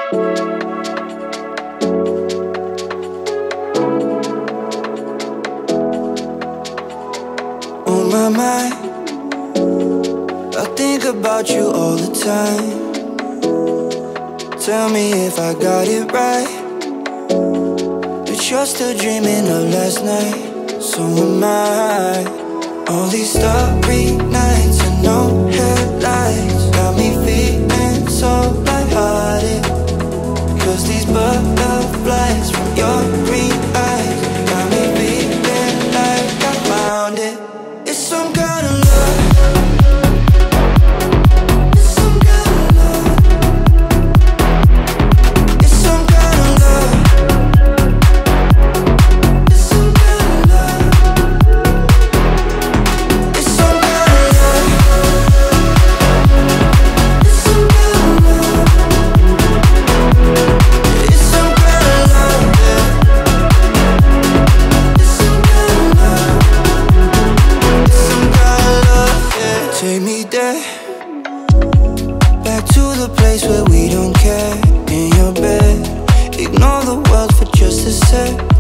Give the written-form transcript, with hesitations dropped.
On my mind, I think about you all the time. Tell me if I got it right, but you're still dreaming of last night. So am I. All these starry nights and no headlights got me feeling so lighthearted. Cause these butterflies from your green eyes got me feeling like I found it. It's some kind of love. It's some kind of love. It's some kind of love. It's some kind of love. It's some kind of love. It's some kind of love. It's some kind of love, yeah. It's some kind of love. It's some kind of love, yeah. Take me there, back to the place where we don't care. In your bed, ignore the world for just a sec.